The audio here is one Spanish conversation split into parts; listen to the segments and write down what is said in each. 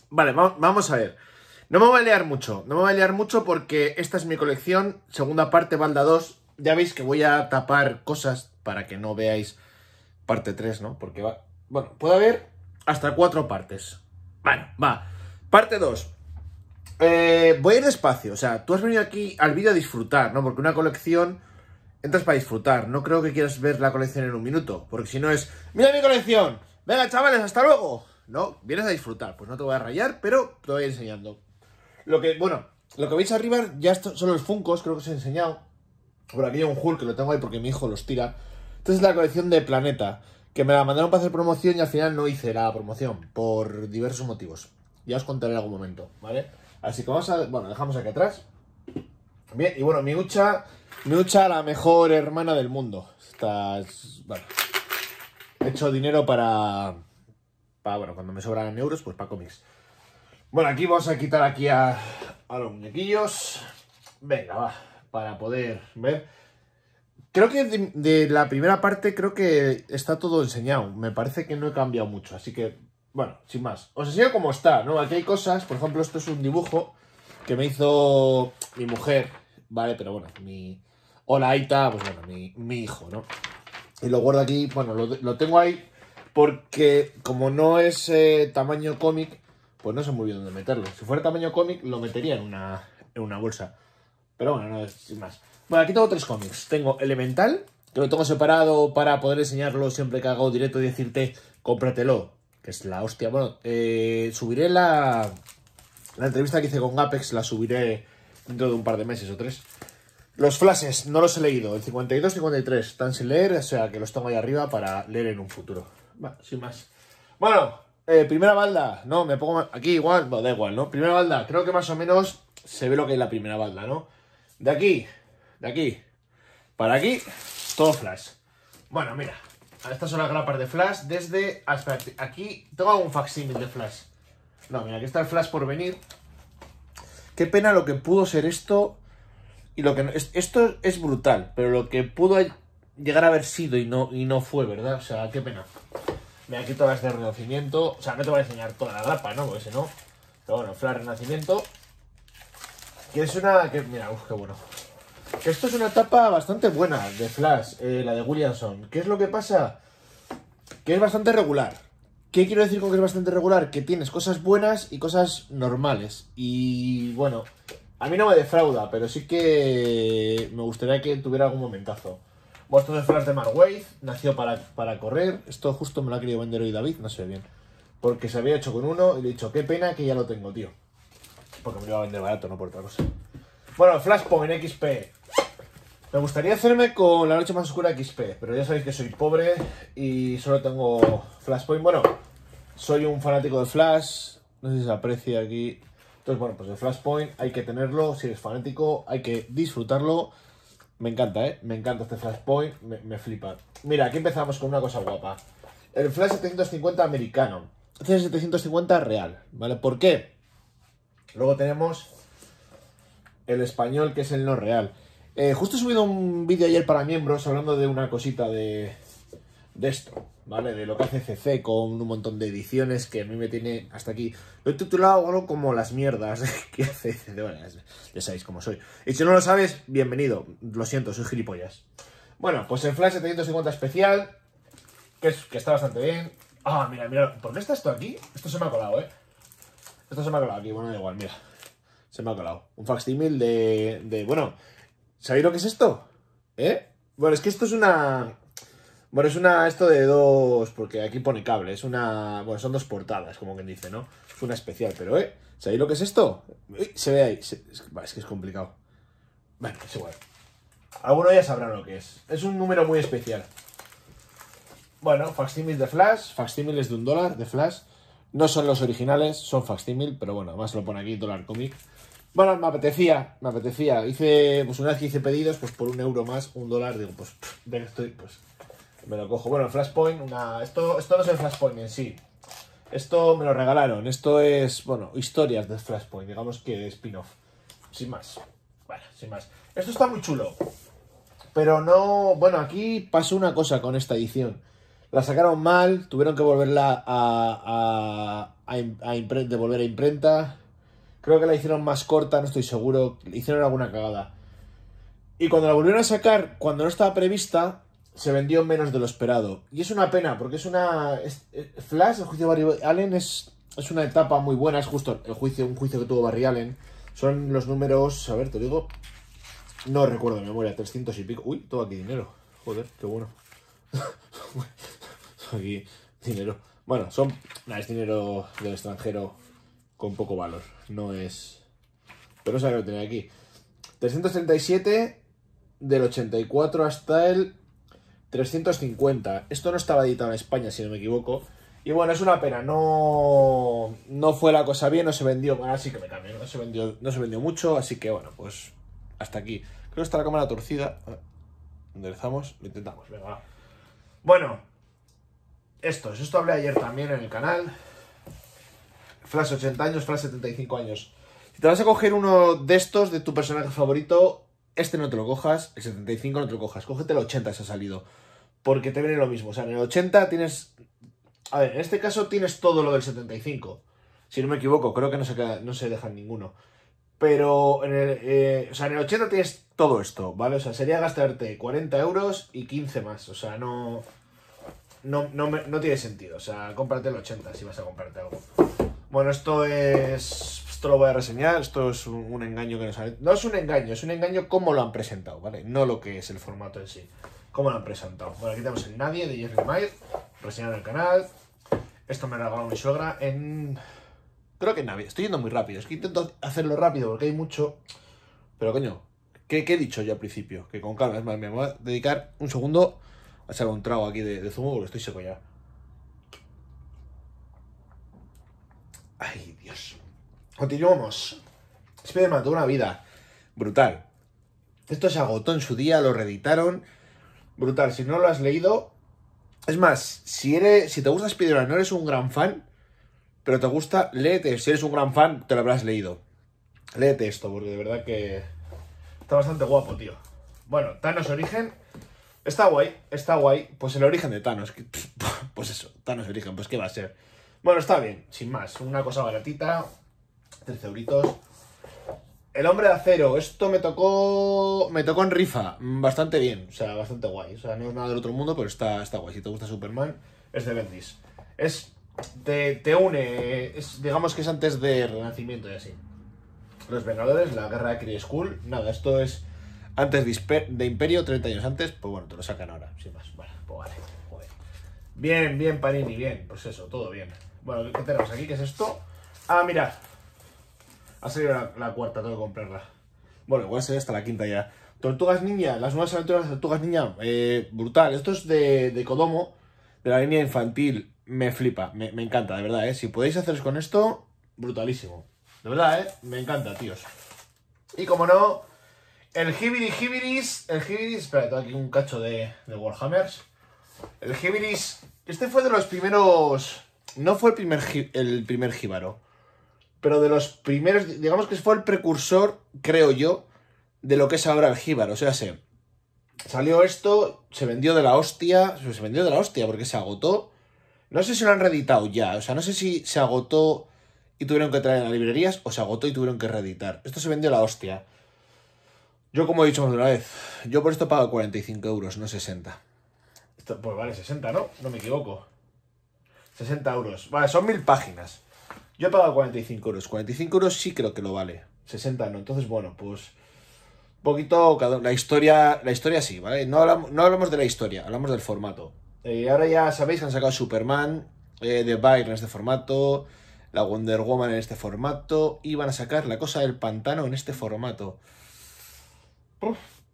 Vale, vamos a ver. No me voy a liar mucho. No me voy a liar mucho porque esta es mi colección. Segunda parte, Balda 2. Ya veis que voy a tapar cosas para que no veáis parte 3, ¿no? Porque va... Bueno, puede haber hasta 4 partes. Bueno, va. Parte 2. Voy a ir despacio. O sea, tú has venido aquí al vídeo a disfrutar, ¿no? Porque una colección... Entras para disfrutar. No creo que quieras ver la colección en un minuto. Porque si no es... ¡Mira mi colección! Venga, chavales, hasta luego. No, vienes a disfrutar. Pues no te voy a rayar, pero te voy a ir enseñando. Lo que veis arriba ya son los Funkos, creo que os he enseñado. Por aquí hay un Hulk que lo tengo ahí porque mi hijo los tira. Esta es la colección de Planeta, que me la mandaron para hacer promoción y al final no hice la promoción, por diversos motivos. Ya os contaré en algún momento, ¿vale? Así que vamos a... Bueno, dejamos aquí atrás. Bien, y bueno, mi Ucha, la mejor hermana del mundo. Bueno, he hecho dinero para bueno, cuando me sobran euros, pues para cómics. Bueno, aquí vamos a quitar aquí a los muñequillos. Venga, va, para poder ver. Creo que de la primera parte creo que está todo enseñado. Me parece que no he cambiado mucho, así que, bueno, sin más. Os enseño cómo está, ¿no? Aquí hay cosas, por ejemplo, esto es un dibujo que me hizo mi mujer, ¿vale? Pero bueno, Hola, Aita, pues bueno, mi hijo, ¿no? Y lo guardo aquí, bueno, lo tengo ahí porque como no es tamaño cómic, pues no sé muy bien dónde meterlo. Si fuera tamaño cómic, lo metería en una bolsa. Pero bueno, no es sin más. Bueno, aquí tengo 3 cómics. Tengo Elemental, que lo tengo separado para poder enseñarlo siempre que hago directo y decirte, cómpratelo, que es la hostia. Bueno, subiré la entrevista que hice con Apex, la subiré dentro de un par de meses o 3. Los flashes, no los he leído. El 52 y 53 están sin leer, o sea que los tengo ahí arriba para leer en un futuro. Va, sin más. Bueno, primera balda. No, me pongo aquí igual. Bueno, da igual, ¿no? Primera balda. Creo que más o menos se ve lo que es la primera balda, ¿no? De aquí para aquí, todo flash. Bueno, mira. Estas son las grapas de flash desde hasta aquí. Tengo un facsímil de flash. No, mira, aquí está el flash por venir. Qué pena lo que pudo ser esto. Y lo que no, esto es brutal, pero lo que pudo llegar a haber sido y no fue, ¿verdad? O sea, qué pena. Mira, aquí todas las de Renacimiento. O sea, no te voy a enseñar toda la grapa, ¿no? Porque si no. Pero bueno, Flash Renacimiento. Que es una... mira, qué bueno. Que esto es una etapa bastante buena de Flash, la de Williamson. ¿Qué es lo que pasa? Que es bastante regular. ¿Qué quiero decir con que es bastante regular? Que tienes cosas buenas y cosas normales. Y bueno... A mí no me defrauda, pero sí que me gustaría que tuviera algún momentazo. Bueno, esto es Flash de Mark Waid, nació para correr. Esto justo me lo ha querido vender hoy David, no sé bien. Porque se había hecho con uno y le he dicho, qué pena que ya lo tengo, tío. Porque me lo iba a vender barato, no por otra cosa. Bueno, Flashpoint XP. Me gustaría hacerme con la noche más oscura XP, pero ya sabéis que soy pobre y solo tengo Flashpoint. Bueno, soy un fanático de Flash, no sé si se aprecia aquí. Entonces, bueno, pues el Flashpoint hay que tenerlo, si eres fanático, hay que disfrutarlo. Me encanta, ¿eh? Me encanta este Flashpoint, me flipa. Mira, aquí empezamos con una cosa guapa. El Flash 750 americano. Este es el 750 real, ¿vale? ¿Por qué? Luego tenemos el español, que es el no real. Justo he subido un vídeo ayer para miembros hablando de una cosita de esto, ¿vale? De lo que hace CC con un montón de ediciones que a mí me tiene hasta aquí. Lo he titulado algo como las mierdas que hace CC. Bueno, ya sabéis cómo soy. Y si no lo sabes, bienvenido. Lo siento, soy gilipollas. Bueno, pues el Flash 750 especial, que está bastante bien. Ah, mira. ¿Por qué está esto aquí? Esto se me ha colado, ¿eh? Esto se me ha colado aquí. Bueno, da igual, mira. Se me ha colado. Un facsímil de... Bueno, ¿sabéis lo que es esto? ¿Eh? Bueno, es que esto es una... Bueno, es esto de dos, porque aquí pone cable, bueno, son 2 portadas, como quien dice, ¿no? Es una especial, pero, ¿sabéis lo que es esto? Uy, se ve ahí, es que es complicado. Bueno, es igual. Algunos ya sabrán lo que es. Es un número muy especial. Bueno, facsímil de Flash, facsímiles de $1 de Flash. No son los originales, son facsímil, pero bueno, además lo pone aquí, $1 cómic. Bueno, me apetecía. Pues una vez que hice pedidos, pues por €1 más, $1, digo, pues, ven, pues... Me lo cojo. Bueno, el Flashpoint, esto no es el Flashpoint en sí. Esto me lo regalaron. Esto es, bueno, historias de Flashpoint. Digamos que spin-off. Sin más. Bueno, sin más. Esto está muy chulo. Pero no... Bueno, aquí pasó una cosa con esta edición. La sacaron mal. Tuvieron que volverla de volver a imprenta. Creo que la hicieron más corta, no estoy seguro. Hicieron alguna cagada. Y cuando la volvieron a sacar, cuando no estaba prevista, se vendió menos de lo esperado. Y es una pena, porque es una... Flash, el juicio de Barry Allen, es una etapa muy buena. Es justo un juicio que tuvo Barry Allen. Son los números... A ver, te digo... No recuerdo de memoria, 300 y pico. Uy, todo aquí dinero. Joder, qué bueno. Aquí, dinero. Bueno, es dinero del extranjero con poco valor. No es... Pero no sé lo que tenía aquí. 337 del 84 hasta el 350. Esto no estaba editado en España, si no me equivoco. Y bueno, es una pena. No fue la cosa bien, no se vendió. Bueno, así que me cambio. No se vendió mucho, así que bueno, pues hasta aquí. Creo que está la cámara torcida. Enderezamos, lo intentamos. Venga, va. Bueno, esto hablé ayer también en el canal. Flash 80 años, Flash 75 años. Si te vas a coger uno de estos, de tu personaje favorito, este no te lo cojas, el 75 no te lo cojas. Cógete el 80 si ha salido. Porque te viene lo mismo. O sea, en el 80 tienes... A ver, en este caso tienes todo lo del 75. Si no me equivoco, creo que no se deja ninguno. Pero en el 80 tienes todo esto, ¿vale? O sea, sería gastarte 40 euros y 15 más. O sea, no tiene sentido. O sea, cómprate el 80 si vas a comprarte algo. Bueno, esto lo voy a reseñar. Esto es un engaño que nos han... No es un engaño cómo lo han presentado, ¿vale? No lo que es el formato en sí. Cómo lo han presentado. Bueno, aquí tenemos el Nadie de Jeffrey Mayer, reseñado en el canal. Esto me lo regaló mi suegra en... Creo que en Navidad. Estoy yendo muy rápido. Es que intento hacerlo rápido porque hay mucho... Pero coño, ¿qué he dicho yo al principio? Que con calma. Es más, me voy a dedicar un segundo a echar un trago aquí de zumo porque estoy seco ya. Ay, Dios. Continuamos. Spider-Man, toda una vida. Brutal. Esto se agotó en su día, lo reeditaron. Brutal. Si no lo has leído... Es más, si te gusta Spider-Man, no eres un gran fan... Pero te gusta, léete. Si eres un gran fan, te lo habrás leído. Léete esto, porque de verdad que está bastante guapo, tío. Bueno, Thanos Origen. Está guay. Pues el origen de Thanos. Pues eso, Thanos Origen, pues ¿qué va a ser? Bueno, está bien, sin más. Una cosa baratita. 13 euritos. El Hombre de Acero. Esto me tocó en rifa. Bastante bien, o sea, bastante guay. O sea, no es nada del otro mundo, pero está guay. Si te gusta Superman, es de Bendis. Te une, digamos que es antes de Renacimiento y así. Los Vengadores, la guerra de Kree Skull, nada, esto es antes de Imperio, 30 años antes, pues bueno, te lo sacan ahora, sin más. Bueno, pues vale, joder. Bien, Panini, bien, pues eso, todo bien. Bueno, ¿qué tenemos aquí? ¿Qué es esto? Ah, mira, ha salido la cuarta, tengo que comprarla. Bueno, igual sería hasta la quinta ya. Tortugas Ninja, las nuevas aventuras de Tortugas Ninja, brutal. Esto es de Kodomo, de la línea infantil. Me flipa, me encanta, de verdad, ¿eh? Si podéis haceros con esto, brutalísimo. De verdad, ¿eh? Me encanta, tíos. Y como no, el Hibiris, espera, tengo aquí un cacho de Warhammers. El Hibiris, este fue de los primeros... No fue el primer jíbaro, pero de los primeros, digamos que fue el precursor, creo yo, de lo que es ahora el jíbaro. O sea, salió esto, se vendió de la hostia porque se agotó. No sé si lo han reeditado ya, o sea, no sé si se agotó y tuvieron que traer a las librerías o se agotó y tuvieron que reeditar. Esto se vendió a la hostia. Yo, como he dicho más de una vez, yo por esto pago 45 euros, no 60. Esto, pues vale, 60, ¿no? No me equivoco. 60 euros. Vale, son 1000 páginas. Yo he pagado 45 euros. 45 euros sí creo que lo vale. 60 no. Entonces, bueno, pues... Un poquito... La historia sí, ¿vale? No hablamos de la historia, hablamos del formato. Ahora ya sabéis que han sacado Superman, The Byre en este formato, la Wonder Woman en este formato, y van a sacar la Cosa del Pantano en este formato. Pues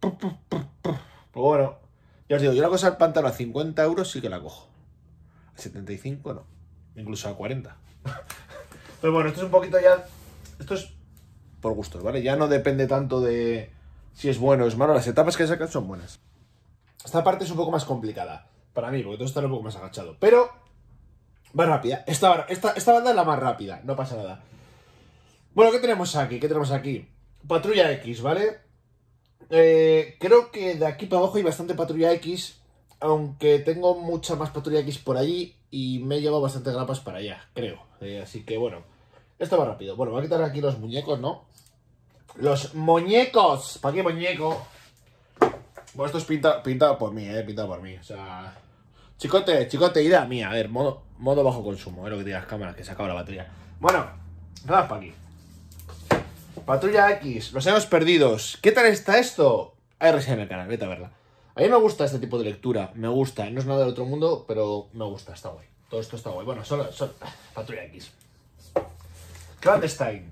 bueno, ya os digo, yo la Cosa del Pantano a 50 euros sí que la cojo. A 75 no, incluso a 40. Pero bueno, esto es un poquito ya... Esto es por gustos, ¿vale? Ya no depende tanto de si es bueno o es malo, las etapas que sacan son buenas. Esta parte es un poco más complicada para mí, porque todo está un poco más agachado. Pero va rápida. Esta banda es la más rápida, no pasa nada. Bueno, ¿qué tenemos aquí? Patrulla X, ¿vale? Creo que de aquí para abajo hay bastante Patrulla X, aunque tengo mucha más Patrulla X por allí y me he llevado bastante grapas para allá, creo. Así que bueno, esto va rápido. Bueno, voy a quitar aquí los muñecos, ¿no? ¡Los muñecos! ¿Para qué muñeco? Bueno, esto es pintado por mí, pintado por mí. O sea... Chicote, idea mía. A ver, modo bajo consumo, lo que tiene las cámaras, que se acaba la batería. Bueno, nada para aquí. Patrulla X, los años perdidos. ¿Qué tal está esto? Hay reseña en el canal, vete a verla. A mí me gusta este tipo de lectura, me gusta. No es nada del otro mundo, pero me gusta, está guay. Todo esto está guay. Bueno, solo Patrulla X. Clandestine.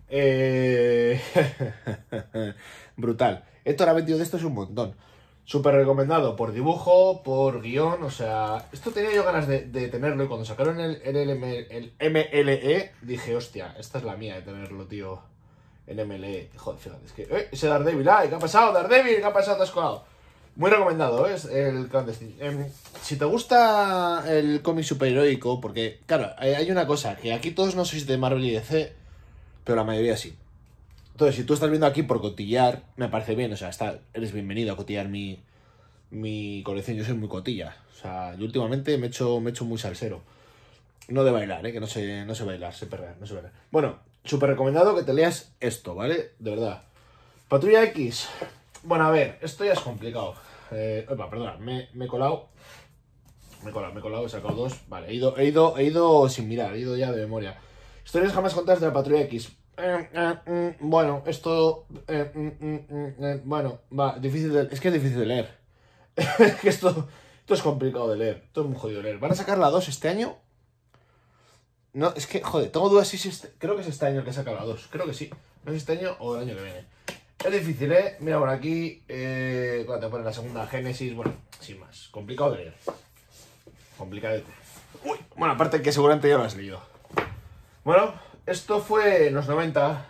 Brutal. Héctor ha vendido de esto es un montón. Súper recomendado por dibujo, por guión, o sea... Esto tenía yo ganas de tenerlo y cuando sacaron el MLE dije, hostia, esta es la mía de tenerlo, tío. El MLE. Joder, fíjate, es que... ese Daredevil, ¡ay! ¿Qué ha pasado, Daredevil? ¿Qué ha pasado? Te has colado. Muy recomendado, ¿eh? El Clandestine. Si te gusta el cómic superheroico, porque, claro, hay una cosa, que aquí todos no sois de Marvel y DC, pero la mayoría sí. Entonces, si tú estás viendo aquí por cotillar, me parece bien, o sea, eres bienvenido a cotillar mi colección, yo soy muy cotilla. O sea, yo últimamente me he hecho muy salsero. No de bailar, que no sé bailar, sé perrear, no sé bailar. Bueno, súper recomendado que te leas esto, ¿vale? De verdad. Patrulla X. Bueno, a ver, esto ya es complicado. Perdona, me he colado. Me he colado, he sacado dos. Vale, he ido sin mirar, he ido ya de memoria. Historias jamás contadas de la Patrulla X. Bueno, esto... bueno, va, es que es difícil de leer. Es que esto es complicado de leer. Esto es muy jodido de leer. ¿Van a sacar la 2 este año? No, es que, joder, tengo dudas si creo que es este año el que saca la 2. Creo que sí. No es este año o el año que viene. Es difícil, ¿eh? Mira por aquí. Cuando te ponen la segunda Génesis. Bueno, sin más. Complicado de leer. Complicadete. Uy, bueno, aparte que seguramente ya lo has leído. Bueno, esto fue en los 90.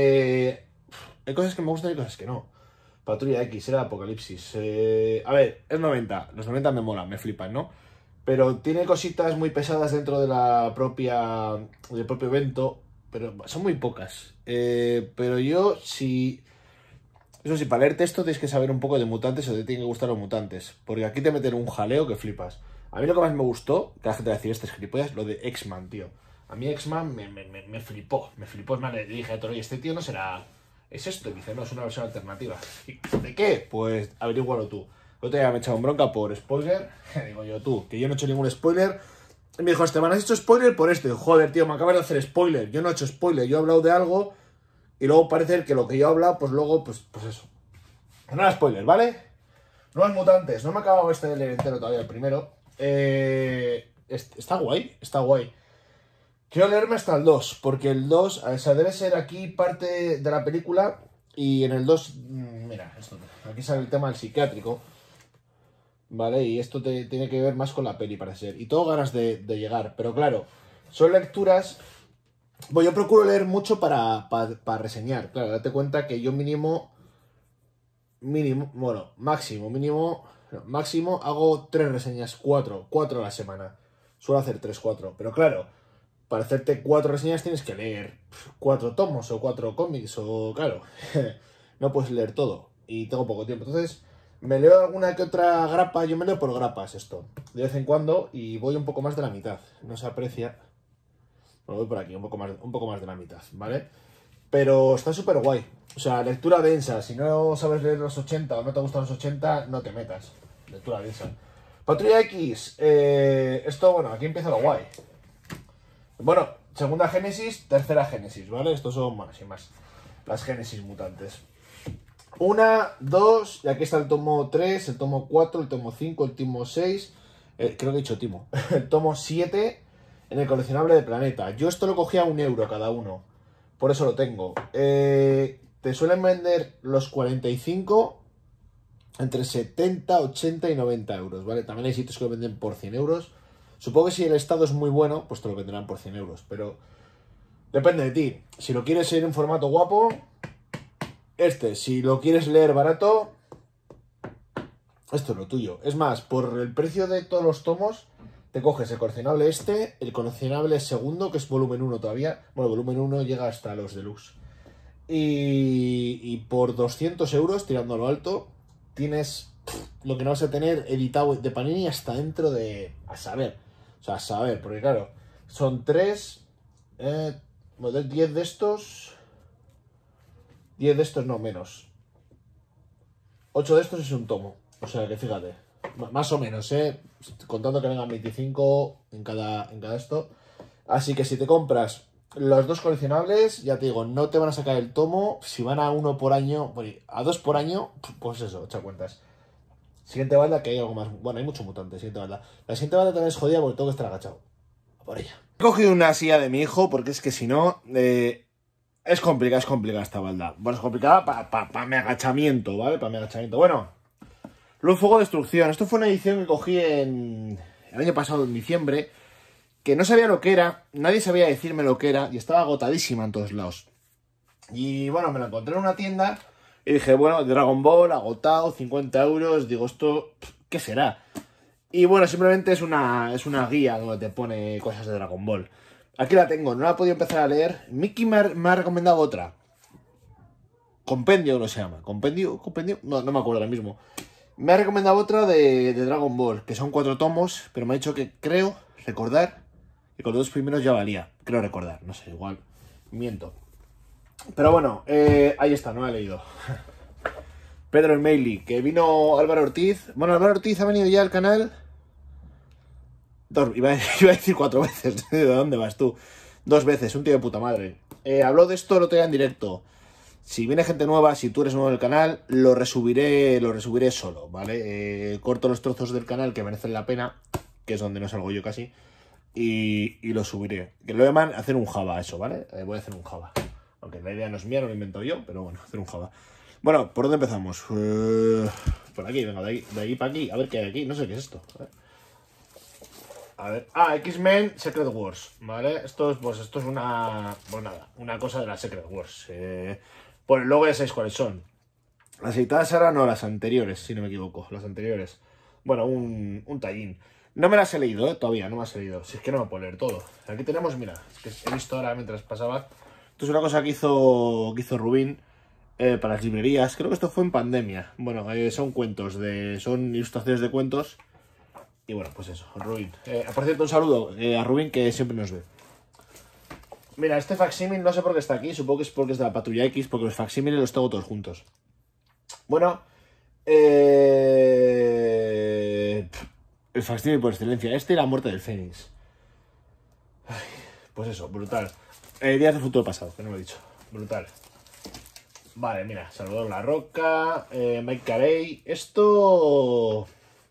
Hay cosas que me gustan y cosas que no. Patrulla X, era Apocalipsis. A ver, es 90. Los 90 me molan, me flipan, ¿no? Pero tiene cositas muy pesadas dentro de del propio evento. Pero son muy pocas. Pero yo, si... Eso sí, para leerte esto tienes que saber un poco de mutantes o te tienen que gustar los mutantes. Porque aquí te meten un jaleo que flipas. A mí lo que más me gustó, que la gente va a decir, este es gilipollas, lo de X-Man, tío. A mí X-Man me flipó. Me flipó, es más, le dije a Toro, y este tío no será... ¿Es esto? Y dice, no, es una versión alternativa. ¿De qué? Pues averígualo tú. El otro día me echaron bronca por spoiler. Digo yo, tú, que yo no he hecho ningún spoiler. Y me dijo, Esteban, ¿has hecho spoiler por esto? Y digo, joder, tío, me acabas de hacer spoiler. Yo no he hecho spoiler, yo he hablado de algo y luego parece que lo que yo he hablado, pues luego, pues eso. No era spoiler, ¿vale? Nuevos mutantes. No me he acabado este de leer entero todavía, el primero. Está guay, está guay. Quiero leerme hasta el 2, porque el 2, o sea, debe ser aquí parte de la película. Y en el 2, mira, aquí sale el tema del psiquiátrico. ¿Vale? Y esto tiene que ver más con la peli, parece ser. Y tengo ganas de llegar, pero claro, son lecturas... Bueno, yo procuro leer mucho para reseñar. Claro, date cuenta que yo máximo hago 3 reseñas, 4 a la semana. Suelo hacer 3, 4. Pero claro, para hacerte 4 reseñas tienes que leer 4 tomos o 4 cómics o, claro, no puedes leer todo. Y tengo poco tiempo. Entonces, me leo alguna que otra grapa. Yo me leo por grapas esto. De vez en cuando y voy un poco más de la mitad. No se aprecia. Bueno, voy por aquí, un poco más de la mitad, ¿vale? Pero está súper guay. O sea, lectura densa. Si no sabes leer los 80 o no te gustan los 80, no te metas. Lectura densa. Patrulla X. Esto, bueno, aquí empieza lo guay. Bueno, segunda Génesis, tercera Génesis, ¿vale? Estos son, bueno, sin más, las Génesis mutantes. 1, 2, y aquí está el tomo 3, el tomo 4, el tomo 5, el tomo 6. Creo que he dicho timo. El tomo 7 en el coleccionable de Planeta. Yo esto lo cogía a €1 cada uno. Por eso lo tengo. Te suelen vender los 45 entre 70, 80 y 90 euros, ¿vale? También hay sitios que lo venden por 100 euros. Supongo que si el estado es muy bueno, pues te lo venderán por 100 euros. Pero depende de ti. Si lo quieres leer en formato guapo, si lo quieres leer barato, esto es lo tuyo. Es más, por el precio de todos los tomos, te coges el coleccionable el coleccionable segundo, que es volumen 1 todavía. Bueno, volumen 1 llega hasta los deluxe. Y por 200 euros, tirando a lo alto, tienes lo que no vas a tener editado de Panini hasta dentro de... A saber, porque claro, son 3, 10 de estos... 10 de estos no, menos. 8 de estos es un tomo. O sea que fíjate. Más o menos, contando que vengan 25 en cada esto. Así que si te compras los dos coleccionables, ya te digo, no te van a sacar el tomo. Si van a uno por año, a dos por año, pues eso, echa cuentas. Siguiente banda, que hay algo más. Bueno, hay mucho mutante. Siguiente banda. La siguiente banda también es jodida porque tengo que estar agachado. A por ella. He cogido una silla de mi hijo porque es que si no. Es complicada esta balda. Bueno, es complicada para mi agachamiento, ¿vale? Para mi agachamiento. Bueno, Luz, Fuego, Destrucción. Esto fue una edición que cogí el año pasado, en diciembre, que no sabía lo que era, nadie sabía decirme lo que era, y estaba agotadísima en todos lados. Y bueno, me la encontré en una tienda, y dije, bueno, Dragon Ball, agotado, 50 euros, digo, ¿esto qué será? Y bueno, simplemente es una guía donde te pone cosas de Dragon Ball. Aquí la tengo, no la he podido empezar a leer. Mickey me ha recomendado otra. Compendio no se llama. ¿Compendio? No me acuerdo ahora mismo. Me ha recomendado otra de Dragon Ball, que son 4 tomos, pero me ha dicho que creo recordar que con los dos primeros ya valía. Creo recordar, no sé, igual miento. Pero bueno, ahí está, no la he leído. Pedro el Meili, que vino Álvaro Ortiz. Bueno, Álvaro Ortiz ha venido ya al canal... Iba a decir 4 veces. ¿De dónde vas tú? 2 veces, un tío de puta madre. Habló de esto el otro día en directo. Si viene gente nueva, si tú eres nuevo en el canal, lo resubiré solo, ¿vale? Corto los trozos del canal que merecen la pena, que es donde no salgo yo casi, y lo subiré. Que lo llaman hacer un Java, eso, ¿vale? Voy a hacer un Java. Aunque la idea no es mía, no lo he inventado yo, pero bueno, hacer un Java. Bueno, ¿por dónde empezamos? Por aquí, venga, de ahí para aquí. A ver qué hay aquí, no sé qué es esto. A ver, X-Men Secret Wars, ¿vale? Esto es una, pues nada, una cosa de la Secret Wars. Pues luego ya sabéis cuáles son. Las editadas ahora no, las anteriores, si no me equivoco, las anteriores. Bueno, un tallín. No me las he leído, todavía, no me las he leído. Si es que no me puedo leer todo. Aquí tenemos, mira, es que he visto ahora mientras pasaba. Esto es una cosa que hizo Rubín para las librerías. Creo que esto fue en pandemia. Bueno, son cuentos, son ilustraciones de cuentos. Y bueno, pues eso, Rubín. Por cierto, un saludo a Rubín, que siempre nos ve. Mira, este facsímil no sé por qué está aquí, supongo que es porque es de la Patrulla X, porque los facsímiles los tengo todos juntos. Bueno, el facsímil por excelencia, este y la muerte del Fénix. Ay, pues eso, brutal. Días del futuro pasado, que no lo he dicho. Brutal. Vale, mira, Salvador La Roca, Mike Carey. Esto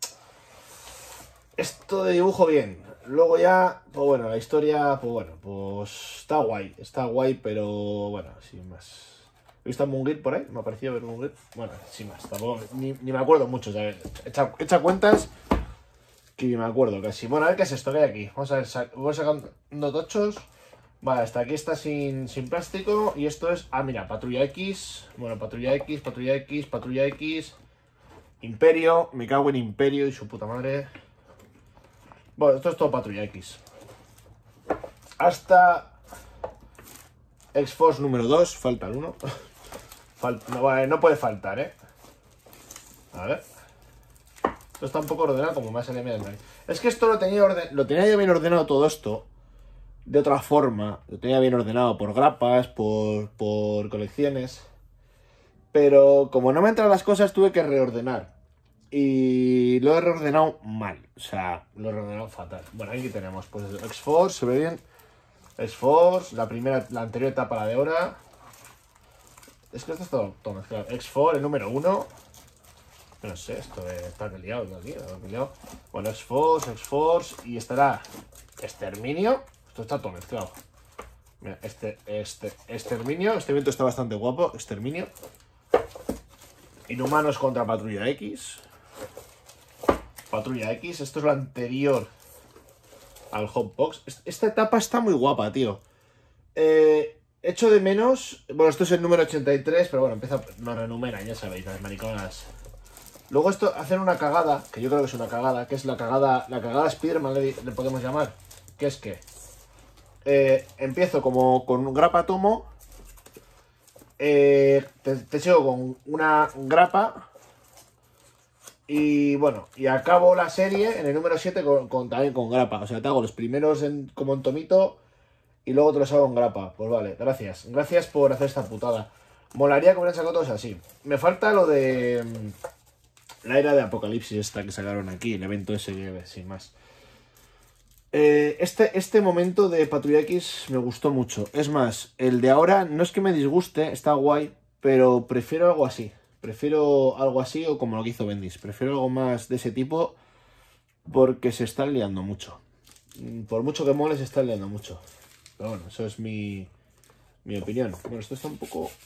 de dibujo bien. Luego ya, pues bueno, la historia, pues bueno, pues está guay, pero bueno, sin más. ¿He visto a Mungir por ahí? Me ha parecido ver Mungir. Bueno, sin más, tampoco, ni me acuerdo mucho, ¿sabes? Echa cuentas que ni me acuerdo casi. Bueno, a ver qué es esto que hay aquí. Vamos a ver, voy sacando tochos. Vale, hasta aquí está sin plástico. Y esto es, mira, Patrulla X. Bueno, Patrulla X. Imperio, me cago en Imperio y su puta madre. Bueno, esto es todo Patrulla X. Hasta X-Force número 2, falta el 1. No puede faltar, A ver. Esto está un poco ordenado como más elemento. Es que esto lo tenía ya bien ordenado todo esto. De otra forma. Lo tenía bien ordenado por grapas, por colecciones. Pero como no me entran las cosas, tuve que reordenar. Y lo he reordenado mal. O sea, lo he reordenado fatal. Bueno, aquí tenemos, pues, X-Force, se ve bien. X-Force, la anterior etapa, la de ahora. Es que esto es todo mezclado. X-Force, el número 1. No sé, esto está liado aquí, Bueno, X-Force, y estará Exterminio. Esto está todo mezclado. Mira, Exterminio, este evento está bastante guapo. Exterminio. Inhumanos contra Patrulla X. Patrulla X, esto es lo anterior al Hotbox. Esta etapa está muy guapa, tío. Echo de menos. Bueno, esto es el número 83, pero bueno, nos renumeran, ya sabéis, las mariconas. Luego esto, hacen una cagada, que yo creo que es una cagada, que es la cagada Spiderman, le podemos llamar. Que es que empiezo como con un grapa tomo. Te sigo con una grapa. Y bueno, y acabo la serie en el número 7 también con grapa. O sea, te hago los primeros como en tomito y luego te los hago en grapa. Pues vale, gracias. Gracias por hacer esta putada. Molaría que hubieran sacado todos así. Me falta lo de la era de Apocalipsis esta que sacaron aquí, el evento ese, sin más. Este momento de Patrulla X me gustó mucho. Es más, el de ahora no es que me disguste, está guay, pero prefiero algo así. Prefiero algo así o como lo que hizo Bendis. Prefiero algo más de ese tipo porque se están liando mucho. Por mucho que mole, se están liando mucho. Pero bueno, eso es mi opinión. Bueno, esto está un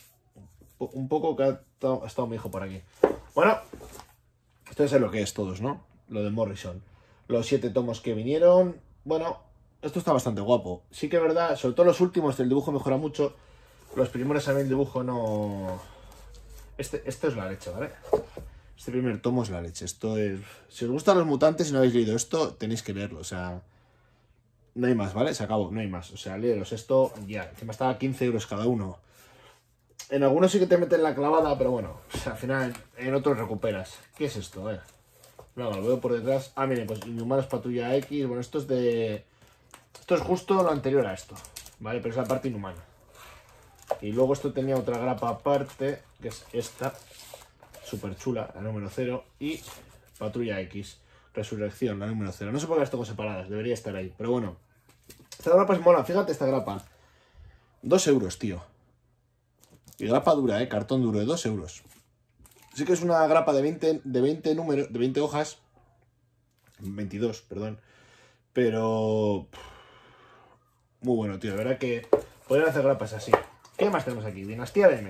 poco que ha estado mi hijo por aquí. Bueno, esto es lo que es todos, ¿no? Lo de Morrison. Los 7 tomos que vinieron. Bueno, esto está bastante guapo. Sí que es verdad, sobre todo los últimos, el dibujo mejora mucho. Los primeros a mí el dibujo no... Esto es la leche, ¿vale? Este primer tomo es la leche. Esto es... Si os gustan los mutantes y no habéis leído esto, tenéis que leerlo. O sea, no hay más, ¿vale? Se acabó, no hay más. O sea, leeros esto ya. Encima está a 15 euros cada uno. En algunos sí que te meten la clavada, pero bueno, o sea, al final en otros recuperas. ¿Qué es esto? Luego lo veo por detrás. Ah, miren, pues Inhumanos Patrulla X. Bueno, esto es justo lo anterior a esto, ¿vale? Pero es la parte inhumana. Y luego esto tenía otra grapa aparte, que es esta, súper chula, la número 0. Y Patrulla X, Resurrección, la número 0. No sé por qué las tengo separadas, debería estar ahí. Pero bueno, esta grapa es mola, fíjate esta grapa. 2 euros, tío. Y grapa dura, cartón duro de 2 euros. Sí que es una grapa de 20 números, de 20 hojas. 22, perdón. Pero... muy bueno, tío. La verdad que podrían hacer grapas así. ¿Qué más tenemos aquí? Dinastía de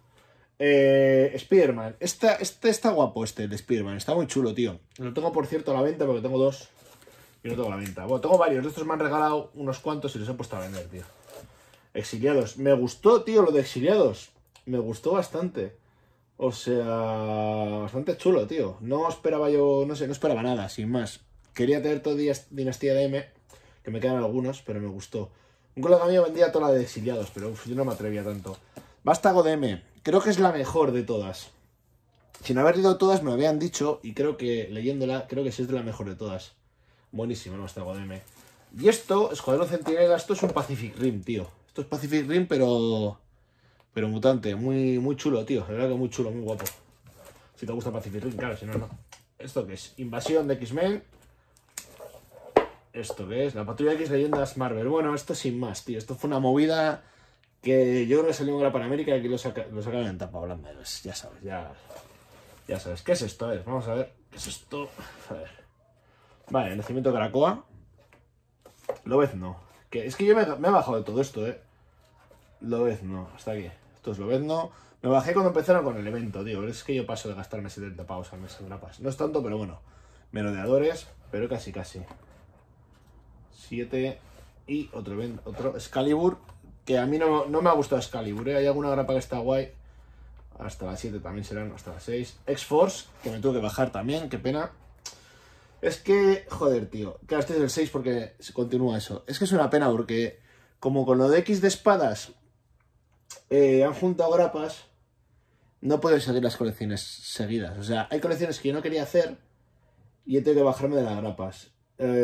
M. Spider-Man. Este está guapo, el Spider-Man. Está muy chulo, tío. Lo tengo, por cierto, a la venta porque tengo 2. Y no tengo a la venta. Bueno, tengo varios. De estos me han regalado unos cuantos y los he puesto a vender, tío. Exiliados. Me gustó, tío, lo de Exiliados. Me gustó bastante. O sea, bastante chulo, tío. No esperaba yo, no sé, no esperaba nada, sin más. Quería tener todo Dinastía de M, que me quedan algunos, pero me gustó. Un colega mío vendía toda la de Exiliados, pero yo no me atrevía tanto. Vástago de M, creo que es la mejor de todas. Sin haber leído todas me lo habían dicho, y creo que, leyéndola, creo que sí es de la mejor de todas. Buenísimo el Vástago de M. Y esto, Escuadrón Centinela, esto es un Pacific Rim, tío. Esto es Pacific Rim, pero mutante, muy, muy chulo, tío. La verdad que muy chulo, muy guapo. Si te gusta Pacific Rim, claro, si no, no. ¿Esto qué es? Invasión de X-Men. ¿Esto qué es? La Patrulla X Leyendas Marvel. Bueno, esto sin más, tío. Esto fue una movida que yo creo que salió en Gran Panamérica y aquí lo sacaron en tapa blanda. Ya sabes, ya sabes. ¿Qué es esto? A ver, vamos a ver. ¿Qué es esto? A ver. Vale, el nacimiento de Krakoa. Lobezno. Es que yo me he bajado de todo esto, Lobezno, hasta aquí. Esto es Lobezno. Me bajé cuando empezaron con el evento, tío. Es que yo paso de gastarme 70 pavos al mes en grapas. No es tanto, pero bueno. Merodeadores, pero casi. 7. Y otro Excalibur. Que a mí no me ha gustado Excalibur, Hay alguna grapa que está guay. Hasta las 7 también serán, hasta las 6. X-Force, que me tuve que bajar también, qué pena. Es que, joder, tío. Claro, este es el 6 porque se continúa eso. Es que es una pena porque, como con lo de X de espadas, han juntado grapas, no puedo seguir las colecciones seguidas. O sea, hay colecciones que yo no quería hacer y he tenido que bajarme de las grapas.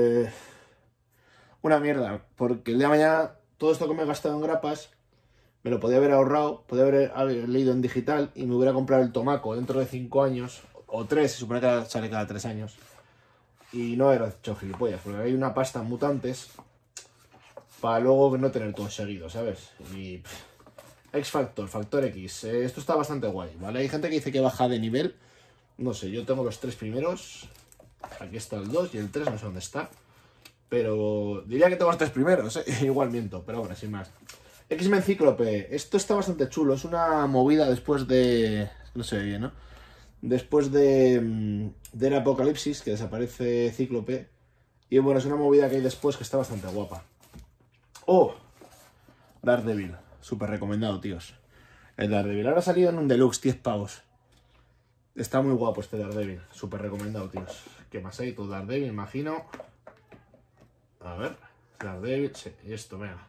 Una mierda, porque el día de mañana todo esto que me he gastado en grapas me lo podía haber ahorrado, podía haber leído en digital y me hubiera comprado el tomaco dentro de 5 años, o 3, se supone que sale cada 3 años. Y no era hecho gilipollas, porque hay una pasta en mutantes para luego no tener todo seguido, ¿sabes? Y... X-Factor, Factor X. Esto está bastante guay, ¿vale? Hay gente que dice que baja de nivel. No sé, yo tengo los 3 primeros. Aquí está el 2 y el 3, no sé dónde está. Pero diría que tengo los 3 primeros, Igual miento, pero bueno, sin más. X-Men Cíclope. Esto está bastante chulo. Es una movida después de... No se ve bien, ¿no? Después del Apocalipsis, que desaparece Cíclope. Y bueno, es una movida que hay después que está bastante guapa. ¡Oh! Daredevil. Súper recomendado, tíos. El Daredevil. Ahora ha salido en un deluxe, 10 pavos. Está muy guapo este Daredevil. Súper recomendado, tíos. ¿Qué más hay? Todo Daredevil, imagino. A ver. Daredevil. Sí, y esto, venga.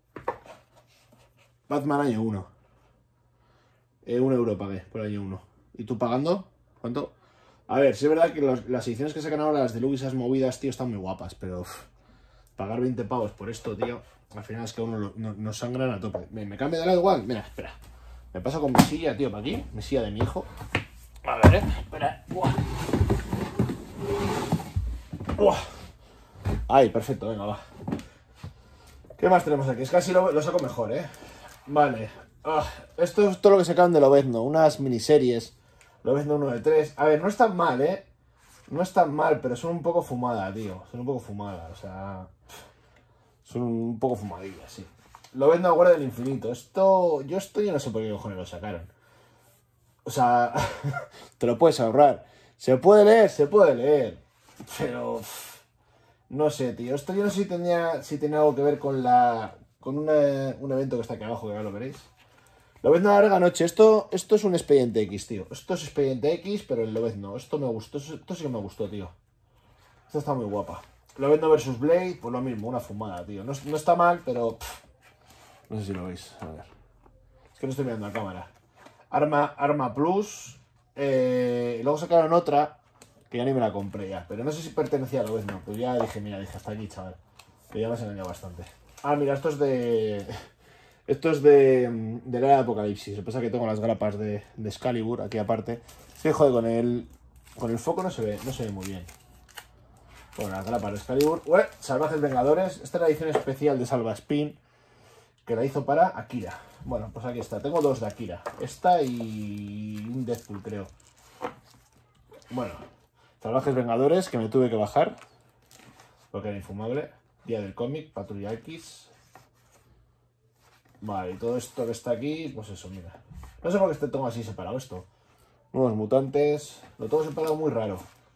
Batman año 1. 1 euro pagué por año 1. ¿Y tú pagando? ¿Cuánto? A ver, sí es verdad que las ediciones que sacan ahora, las deluxe, esas movidas, tío, están muy guapas. Pero pagar 20 pavos por esto, tío. Al final es que uno nos sangran a tope. Me cambio de lado igual. Mira, espera. Me paso con mi silla, tío, para aquí. Mi silla de mi hijo. A ver, espera. Buah. Buah. Ahí, perfecto, venga, va. ¿Qué más tenemos aquí? Es que así lo saco mejor, ¿eh? Vale. Esto es todo lo que sacaron de Lobezno. Unas miniseries. Lobezno 1 de 3. A ver, no es tan mal, ¿eh? No es tan mal, pero son un poco fumadas, tío. Son un poco fumadas, o sea... Son un poco fumadillas, sí. Lobezno a Guardia del Infinito. Yo no sé por qué cojones lo sacaron. O sea... te lo puedes ahorrar. Se puede leer. Pero... no sé, tío. Esto yo no sé si tenía algo que ver con un evento que está aquí abajo, que ya lo veréis. Lobezno a la larga noche. Esto es un Expediente X, tío. Esto es Expediente X, pero el Lobezno. Esto me gustó. Esto sí que me gustó, tío. Esta está muy guapa. Lobezno vs Blade, pues lo mismo, una fumada, tío. No está mal, pero... no sé si lo veis. A ver. Es que no estoy mirando la cámara. Arma Plus. Luego sacaron otra, que ya ni me la compré ya. Pero no sé si pertenecía a Lobezno. Pues ya dije, mira, hasta aquí, chaval. Que ya me has engañado bastante. Mira, esto es de... esto es de la era de Apocalipsis. Lo que pasa es que tengo las grapas de Excalibur aquí aparte. Es que, joder, con el foco no se ve muy bien. Bueno, las grapas de Excalibur. Salvajes Vengadores. Esta es la edición especial de Salva Spin, que la hizo para Akira. Bueno, pues aquí está. Tengo dos de Akira. Esta y un Deadpool, creo. Bueno, Salvajes Vengadores, que me tuve que bajar porque era infumable. Día del cómic, Patrulla X. Vale, y todo esto que está aquí, pues eso, mira. No sé por qué tengo así separado esto. Nuevos Mutantes. Lo tengo separado muy raro.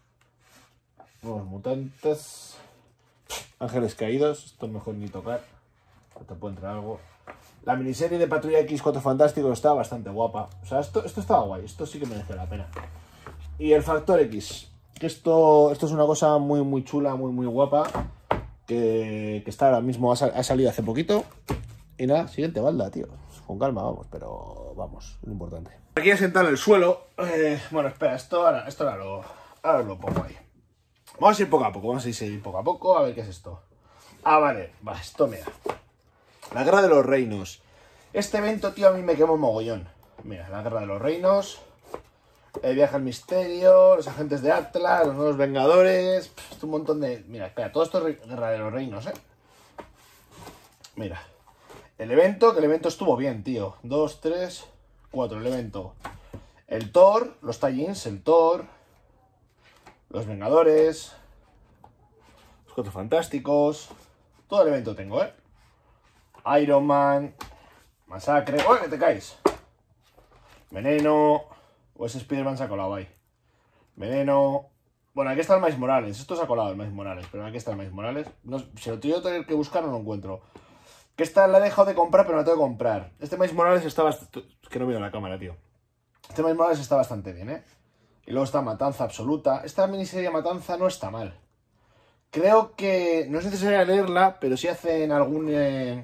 Nuevos Mutantes. Ángeles Caídos. Esto es mejor ni tocar. Te puede entrar algo. La miniserie de Patrulla X 4 Fantásticos está bastante guapa. O sea, esto estaba guay. Esto sí que merece la pena. Y el Factor X. Que esto es una cosa muy, muy chula, muy, muy guapa. Que está ahora mismo, ha salido hace poquito. Y nada, siguiente balda, tío. Con calma, vamos, pero vamos, lo importante. Aquí sentado en el suelo. Bueno, espera, ahora lo pongo ahí. Vamos a ir poco a poco, poco a poco, a ver qué es esto. Vale, esto mira. La Guerra de los Reinos. Este evento, tío, a mí me quemó mogollón. Mira, la Guerra de los Reinos. El viaje al misterio, los agentes de Atlas, los nuevos Vengadores. Un montón de... Mira, espera, todo esto es Guerra de los Reinos, Mira. El evento estuvo bien, tío. 2, 3, 4, el evento. El Thor, los tie-ins, el Thor, los Vengadores, los Cuatro Fantásticos. Todo el evento tengo, Iron Man, Masacre. ¡Oh, que te caes! Veneno. O ese Spider-Man se ha colado ahí. Veneno. Bueno, aquí está el Miles Morales. Esto se ha colado el Miles Morales, pero aquí está el Miles Morales. No, si lo tengo que buscar, no lo encuentro. Que esta la he dejado de comprar, pero no la tengo que comprar. Este Miles Morales está bastante... Es que no miro la cámara, tío. Este Miles Morales está bastante bien, Y luego está Matanza Absoluta. Esta miniserie Matanza no está mal. Creo que... no es necesario leerla, pero sí hacen algún...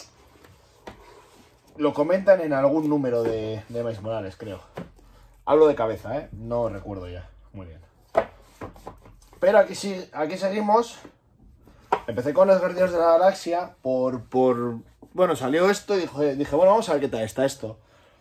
lo comentan en algún número de Miles Morales, creo. Hablo de cabeza, No recuerdo ya. Muy bien. Pero aquí sí, aquí seguimos. Empecé con los Guardianes de la Galaxia bueno, salió esto y dije, bueno, vamos a ver qué tal está esto.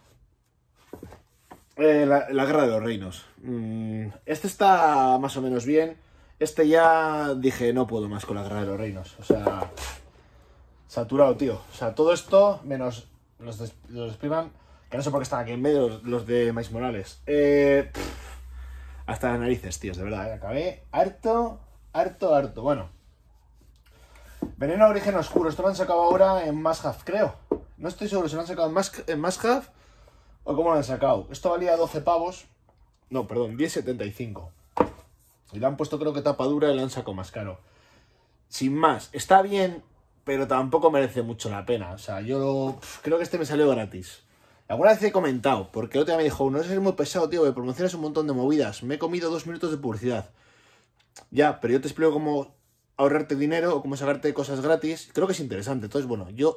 La Guerra de los Reinos. Este está más o menos bien. Este ya dije, no puedo más con la Guerra de los Reinos. O sea, saturado, tío. O sea, todo esto, menos los Spider-Man, que no sé por qué están aquí en medio, los de Miles Morales. Hasta las narices, tíos, de verdad, Acabé harto. Bueno. Veneno Origen Oscuro. Esto lo han sacado ahora en Must Have, creo. No estoy seguro si lo han sacado en Must Have o cómo lo han sacado. Esto valía 12 pavos. No, perdón, 10,75. Y le han puesto, creo que tapa dura y lo han sacado más caro. Sin más, está bien, pero tampoco merece mucho la pena. O sea, yo creo que este me salió gratis. Alguna vez he comentado, porque el otro día me dijo, no es muy pesado, tío, que promocionas un montón de movidas. Me he comido 2 minutos de publicidad. Ya, pero yo te explico cómo ahorrarte dinero o cómo sacarte cosas gratis. Creo que es interesante. Entonces, bueno, yo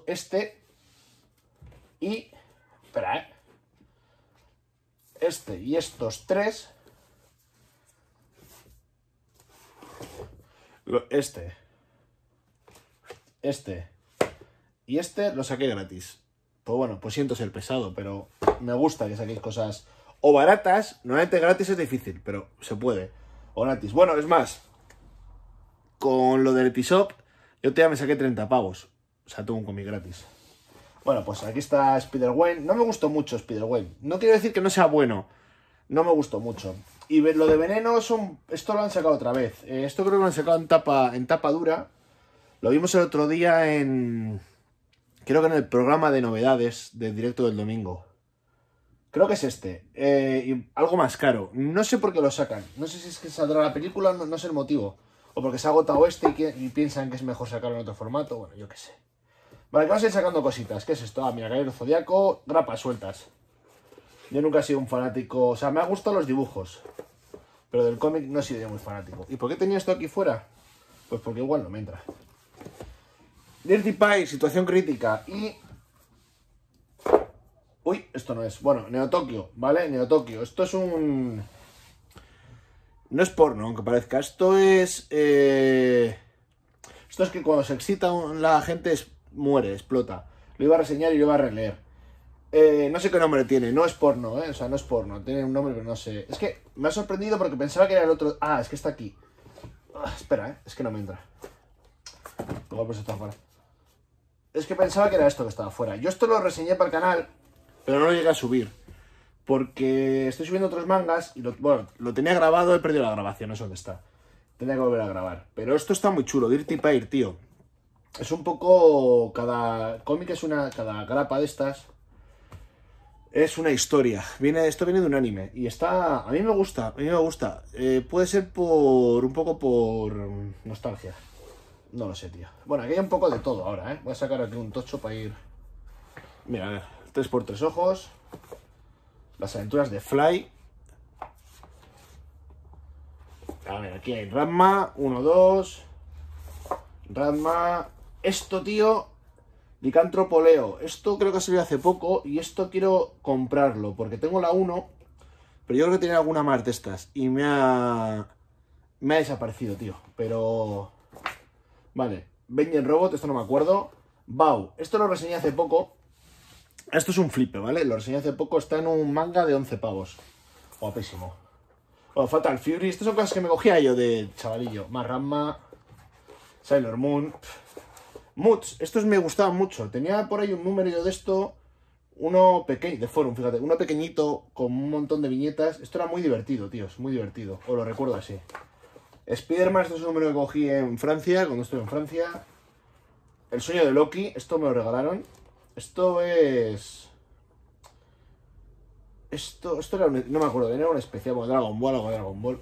y... espera, este y estos tres... Este Y este lo saqué gratis. Pues bueno, pues siento ser pesado, pero me gusta que saquéis cosas o baratas. Normalmente gratis es difícil, pero se puede. O gratis. Bueno, es más, con lo del Epishop, yo todavía me saqué 30 pavos. O sea, tuve un cómic gratis. Bueno, pues aquí está Spider-Gwen. No me gustó mucho Spider-Gwen. No quiero decir que no sea bueno. No me gustó mucho. Y lo de Veneno, esto lo han sacado otra vez. Esto creo que lo han sacado en tapa dura. Lo vimos el otro día creo que en el programa de novedades del directo del domingo. Creo que es este. Y algo más caro. No sé por qué lo sacan. No sé si es que saldrá la película, no sé el motivo. O porque se ha agotado este y piensan que es mejor sacarlo en otro formato. Bueno, yo qué sé. Vale, que vamos a ir sacando cositas. ¿Qué es esto? Ah, mira, Caballero Zodiaco, grapas sueltas. Yo nunca he sido un fanático... O sea, me han gustado los dibujos. Pero del cómic no he sido yo muy fanático. ¿Y por qué tenía esto aquí fuera? Pues porque igual no me entra. Dirty Pie, situación crítica. Y... Uy, esto no es. Bueno, Neo Tokio, ¿vale? Neo Tokio. Esto es un... No es porno, aunque parezca. Esto es... Esto es que cuando se excita la gente muere, explota. Lo iba a reseñar y lo iba a releer. No sé qué nombre tiene, no es porno, o sea, no es porno, tiene un nombre pero no sé. Es que me ha sorprendido porque pensaba que era el otro... Ah, es que está aquí. Espera, es que no me entra. Igual pues está afuera. Es que pensaba que era esto que estaba afuera. Yo esto lo reseñé para el canal, pero no lo llegué a subir. Porque estoy subiendo otros mangas y bueno, lo tenía grabado, he perdido la grabación, no sé dónde está. Tenía que volver a grabar. Pero esto está muy chulo, Dirty Pie, tío. Es un poco... Cada cómic es cada grapa de estas... Es una historia. Esto viene de un anime. Y está... A mí me gusta. Puede ser un poco por nostalgia. No lo sé, tío. Bueno, aquí hay un poco de todo ahora, ¿eh? Voy a sacar aquí un tocho para ir... Mira, a ver. 3x3 ojos. Las aventuras de Fly. A ver, aquí hay Ranma. 1, 2. Ranma. Esto, tío... Licántropo Leo. Esto creo que ha salido hace poco y esto quiero comprarlo porque tengo la 1, pero yo creo que tenía alguna más de estas y me ha desaparecido, tío. Pero... Vale. Benjen Robot, esto no me acuerdo. Bau. Esto lo reseñé hace poco. Esto es un flipe, ¿vale? Lo reseñé hace poco. Está en un manga de 11 pavos. Guapísimo. Bueno, Fatal Fury. Estas son cosas que me cogía yo de chavalillo. Más Ranma. Sailor Moon. Moods, estos me gustaban mucho. Tenía por ahí un número yo de esto, uno pequeño, de Forum, fíjate, uno pequeñito con un montón de viñetas. Esto era muy divertido, tíos, muy divertido. Os lo recuerdo así. Spider-Man, esto es un número que cogí en Francia, cuando estuve en Francia. El sueño de Loki, esto me lo regalaron. Esto es... Esto era no me acuerdo, era un especial como Dragon Ball, algo de Dragon Ball.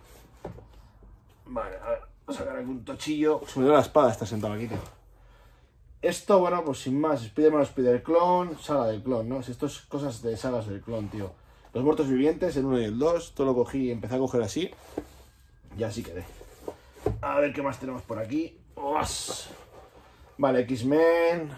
Vale, a ver, voy a sacar aquí un tochillo. Se me dio la espada, está sentado aquí, tío. Esto, bueno, pues sin más, Spider-Man, Spider-Clone, saga del clon, ¿no? Esto es cosas de sagas del clon, tío. Los muertos vivientes, el 1 y el 2, todo lo cogí y empecé a coger así. Y así quedé. A ver qué más tenemos por aquí. ¡Uas! Vale, X-Men,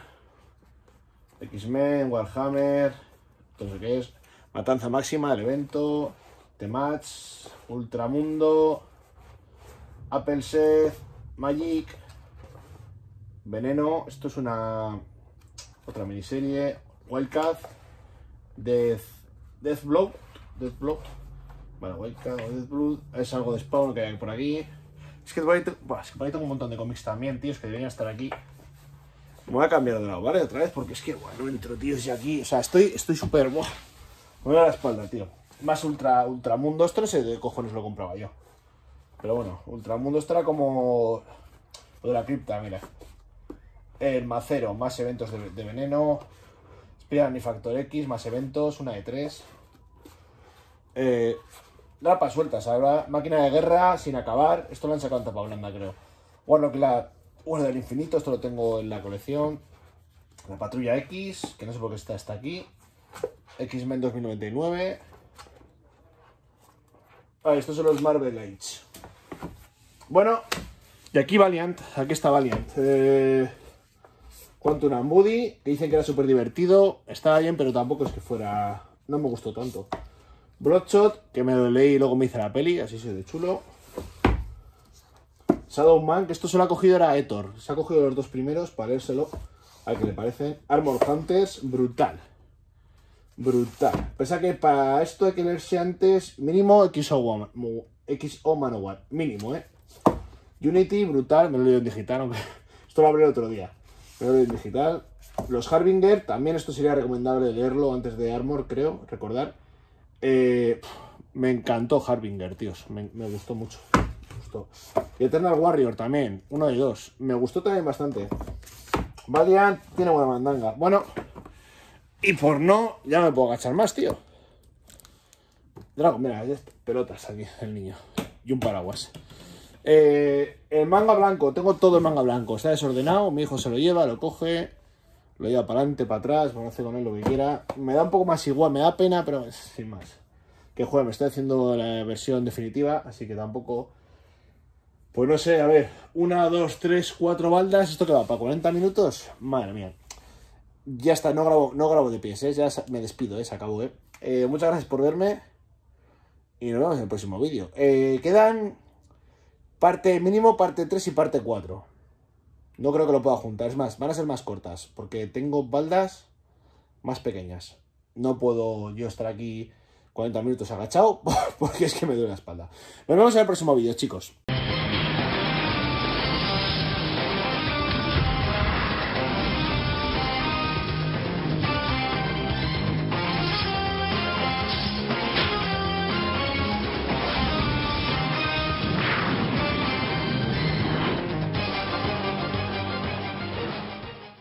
Warhammer, todo eso que es. Matanza Máxima, el evento, The Match, Ultramundo, Appleset, Magic... Veneno, esto es otra miniserie, Wildcat, Deathblood, vale, Wildcat o Deathblood, es algo de Spawn que hay por aquí. Es que por ahí tengo un montón de cómics también, tíos, que deberían estar aquí. Me voy a cambiar de lado, ¿vale? Otra vez, porque es que, bueno, entro, tíos, y aquí, o sea, estoy súper, buah, me voy a la espalda, tío. Más Ultramundo, esto no sé de cojones lo compraba yo. Pero bueno, Ultramundo esto era como lo de la cripta, mira. El Macero, más eventos de Veneno. Spider-Man y Factor X, más eventos, una de 3. Grapas sueltas, ahora Máquina de Guerra sin acabar. Esto lo han sacado en tapa blanda, creo. Warlock del Infinito, esto lo tengo en la colección. La Patrulla X, que no sé por qué está hasta aquí. X-Men 2099. Ah, estos son los Marvel Age. Bueno, y aquí Valiant, aquí está Valiant. Quantum and Woody, que dicen que era súper divertido. Estaba bien, pero tampoco es que fuera... No me gustó tanto. Bloodshot, que me lo leí y luego me hice la peli, así soy de chulo. Shadow Man, que esto se lo ha cogido era Héctor. Se ha cogido los dos primeros para leérselo. A ver qué le parece. Armor Hunters, brutal. Brutal. Pese que para esto hay que leerse antes mínimo XO Manowar. Mínimo, Unity, brutal. Me lo leo en digital, aunque esto lo hablé el otro día. Me lo leo en digital. Los Harbinger, también esto sería recomendable leerlo antes de Armor, creo, recordar. Me encantó Harbinger, tíos. Me gustó mucho. Me gustó. Y Eternal Warrior también, 1 de 2. Me gustó también bastante. Valiant tiene buena mandanga. Bueno, y por no, ya me puedo agachar más, tío. Dragon, mira, hay pelotas aquí, el niño. Y un paraguas. El manga blanco, tengo todo el manga blanco. Está desordenado, mi hijo se lo lleva, lo coge, lo lleva para adelante, para atrás, bueno, hace con él lo que quiera. Me da un poco más igual, me da pena, pero sin más. Que juegue, me estoy haciendo la versión definitiva, así que tampoco... Pues no sé, a ver, 1, 2, 3, 4 baldas, ¿esto qué va? ¿Para 40 minutos? Madre mía. Ya está, no grabo de pies, ya me despido, se acabó, muchas gracias por verme y nos vemos en el próximo vídeo. Quedan mínimo parte 3 y parte 4. No creo que lo pueda juntar, es más, van a ser más cortas, porque tengo baldas más pequeñas. No puedo yo estar aquí 40 minutos agachado, porque es que me duele la espalda. Nos vemos en el próximo vídeo, chicos.